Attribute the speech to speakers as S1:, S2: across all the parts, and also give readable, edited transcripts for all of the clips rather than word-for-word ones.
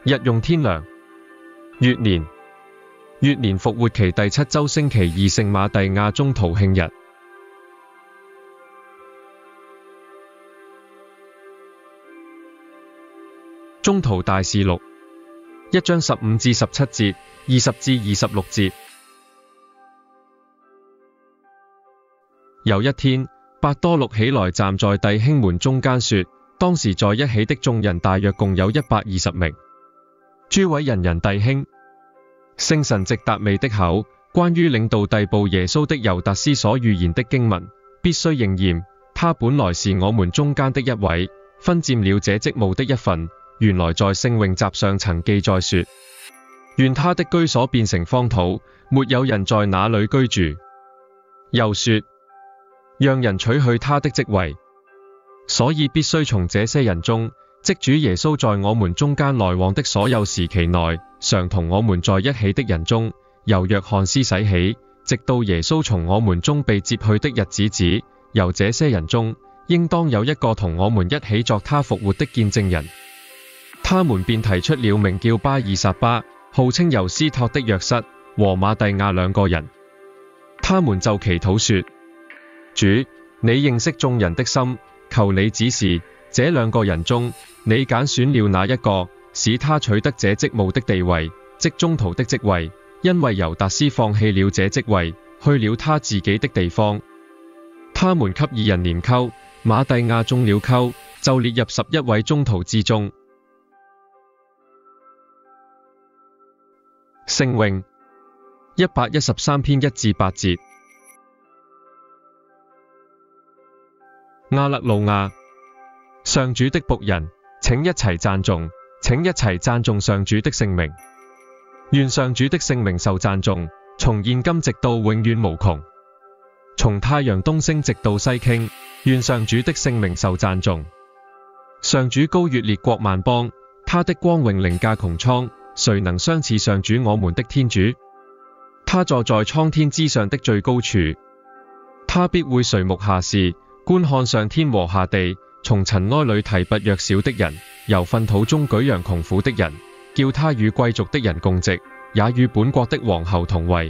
S1: 日用天糧。月年復活期第7週星期2聖馬弟亞宗徒慶日。宗徒大事錄1章15至17節，20至26節。有一天，伯多祿起來站在弟兄們中間說，當時在一起的眾人大約共有120名。諸位仁人弟兄，聖神藉達味的口，關於領導逮捕耶穌的猶達斯所預言的經文，必須應驗。他本來是我們中間的一位，分佔了這職務的一份。原來在聖詠集上曾記載說，願他的居所變成荒土，沒有人在那裏居住。又說，讓人取去他的職位。所以必須從這些人中，即主耶穌在我們中間來往的所有時期內，常同我們在一起的人中，由約翰施洗起，直到耶穌從我們中被接去的日子止，由這些人中，應當有一個同我們一起作他復活的見證人。他們便提出了名叫巴爾撒巴，號稱猶斯托的約瑟和馬蒂亞兩個人。他們就祈禱說，主，你認識眾人的心，求你指示這兩個人中，你揀選了哪一個，使他取得這職務的地位，即宗徒的職位，因為猶達斯放棄了這職位，去了他自己的地方。他們給二人拈鬮，馬蒂亞中了鬮，就列入11位宗徒之中。聖詠113篇1至8節。亞肋路亞，上主的僕人，請一齊讚頌，請一齊讚頌上主的聖名。願上主的聖名受讚頌，從現今直到永遠無窮。從太陽東升直到西傾，願上主的聖名受讚頌。上主高越列國萬邦，他的光榮凌駕穹蒼。誰能相似上主我們的天主？他坐在蒼天之上的最高處，他必會垂目下視，觀看上天和下地，從塵埃裏提拔弱小的人，由糞土中舉揚窮苦的人，叫他與貴族的人共席，也與本國的王侯同位。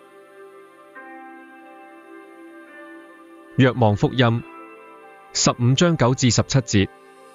S1: 若望福音15章9至17節。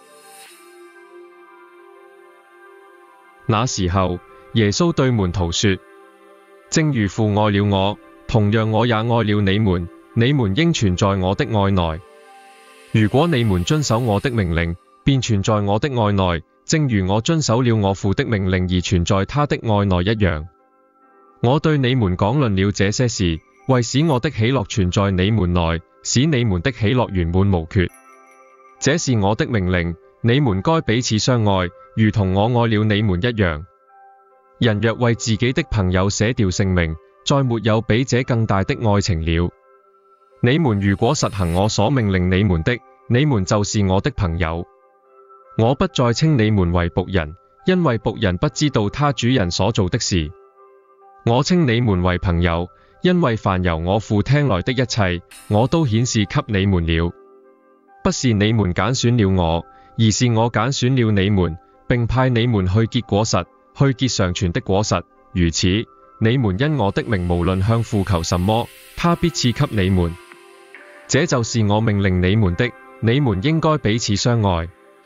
S1: 那時候，耶穌對門徒說，正如父愛了我，同樣我也愛了你們，你們應存在我的愛內。如果你們遵守我的命令，便存在我的愛內，正如我遵守了我父的命令而存在他的愛內一樣。我對你們講論了這些事，為使我的喜樂存在你們內，使你們的喜樂圓滿無缺。這是我的命令，你們該彼此相愛，如同我愛了你們一樣。人若為自己的朋友捨掉性命，再沒有比這更大的愛情了。你們如果實行我所命令你們的，你們就是我的朋友。我不再稱你們為僕人，因為僕人不知道他主人所做的事。我稱你們為朋友，因為凡由我父聽來的一切，我都顯示給你們了。不是你們揀選了我，而是我揀選了你們，並派你們去結果實，去結常存的果實。如此，你們因我的名無論向父求什麼，他必賜給你們。這就是我命令你們的，你們應該彼此相愛。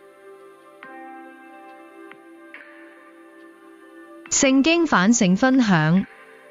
S2: 聖經反省分享。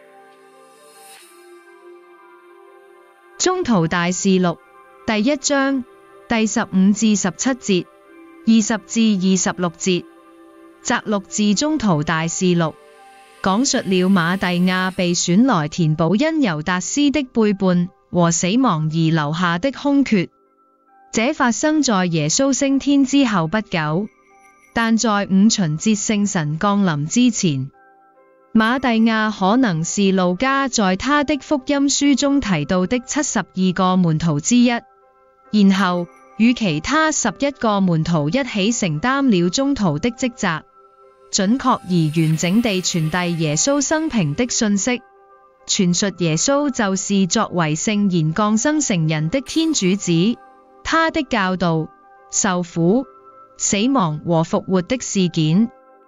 S2: 宗徒大事錄第1章第15至17節，20至26節。摘錄自宗徒大事錄，講述了馬蒂亞被選來填補因猶達斯的背叛和死亡而留下的空缺。這發生在耶穌升天之後不久，但在五旬節聖神降臨之前。馬蒂亞可能是路加在他的福音書中提到的72個門徒之一，然後與其他11個門徒一起承擔了宗徒的職責，準確而完整地傳遞耶穌生平的信息，傳述耶穌就是作為聖言降生成人的天主子，他的教導、受苦、死亡和復活的事件。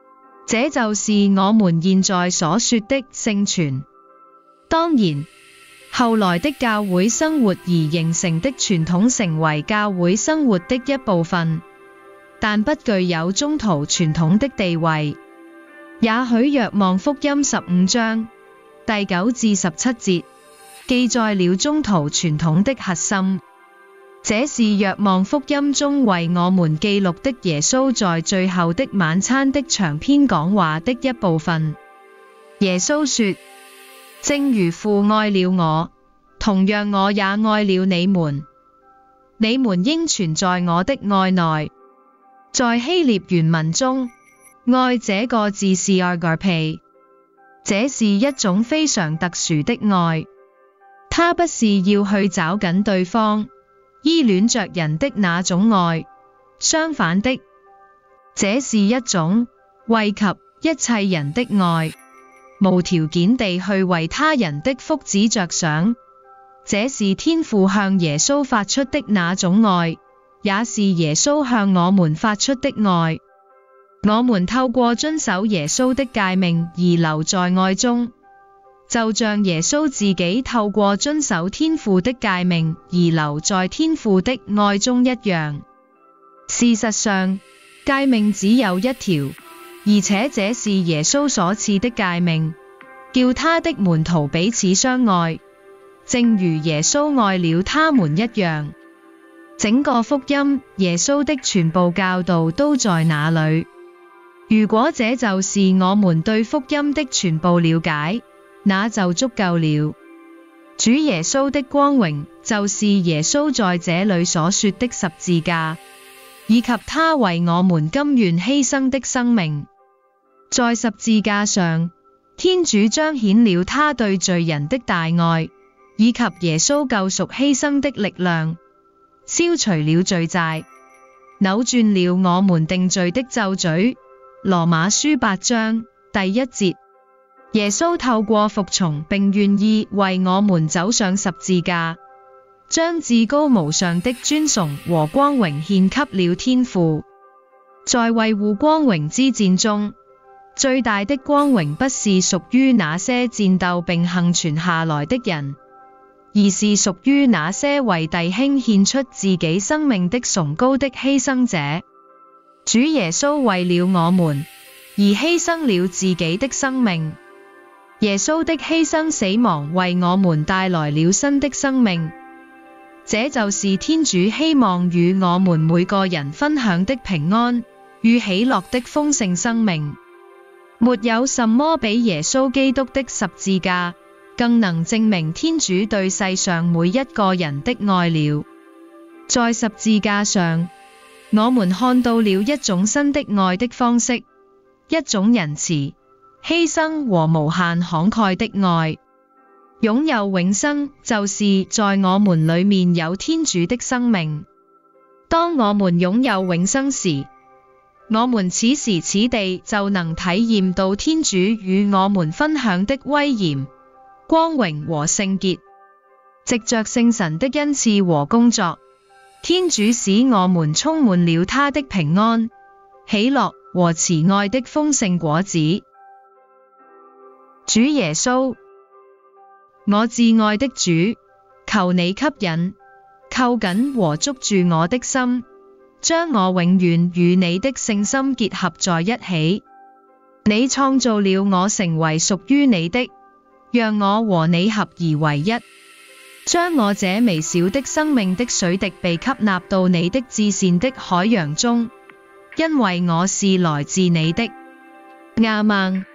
S2: 這就是我們現在所說的聖傳。當然，後來的教會生活而形成的傳統成為教會生活的一部分，但不具有宗徒傳統的地位。也許若望福音15章第9至17節記載了宗徒傳統的核心。這是若望福音中為我們記錄的耶穌在最後的晚餐的長篇講話的一部分。耶穌說：正如父愛了我，同樣我也愛了你們，你們應存在我的愛內。在希臘原文中，愛這個字是 agape， 這是一種非常特殊的愛，它不是要去找緊對方，依戀着人的那種愛，相反的，這是一種惠及一切人的愛，無條件地去為他人的福祉着想。這是天父向耶穌發出的那種愛，也是耶穌向我們發出的愛。我們透過遵守耶穌的誡命而留在愛中，就像耶穌自己透過遵守天父的誡命而留在天父的愛中一樣。事實上，誡命只有一條，而且這是耶穌所賜的誡命，叫他的門徒彼此相愛，正如耶穌愛了他們一樣。整個福音，耶穌的全部教導都在那裏。如果這就是我們對福音的全部了解，那就足夠了。主耶穌的光榮，就是耶穌在這裏所說的十字架，以及他為我們甘願犧牲的生命。在十字架上，天主彰顯了他對罪人的大愛，以及耶穌救贖犧牲的力量，消除了罪債，扭轉了我們定罪的咒詛。羅馬書8章第1節。耶穌透過服從並願意為我們走上十字架，將至高無上的尊崇和光榮獻給了天父。在維護光榮之戰中，最大的光榮不是屬於那些戰鬥並幸存下來的人，而是屬於那些為弟兄獻出自己生命的崇高的犧牲者。主耶穌為了我們而犧牲了自己的生命。耶穌的犧牲死亡為我們帶來了新的生命，這就是天主希望與我們每個人分享的平安與喜樂的豐盛生命。沒有什麼比耶穌基督的十字架更能證明天主對世上每一個人的愛了。在十字架上，我們看到了一種新的愛的方式，一種仁慈、犧牲和無限慷慨的愛。擁有永生，就是在我們裡面有天主的生命。當我們擁有永生時，我們此時此地就能體驗到天主與我們分享的威嚴、光榮和聖潔。藉着聖神的恩賜和工作，天主使我們充滿了他的平安、喜樂和慈愛的豐盛果子。主耶穌，我至愛的主，求你吸引、扣緊和捉住我的心，將我永遠與你的聖心結合在一起。你創造了我成為屬於你的，讓我和你合而為一，將我這微小的生命的水滴被吸納到你的至善的海洋中，因為我是來自你的。亞孟。